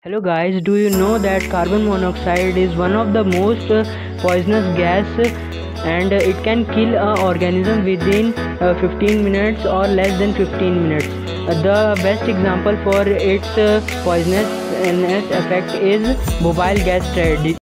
Hello guys, do you know that carbon monoxide is one of the most poisonous gas and it can kill a organism within 15 minutes or less than 15 minutes. The best example for its poisonous effect is mobile gas tragedy.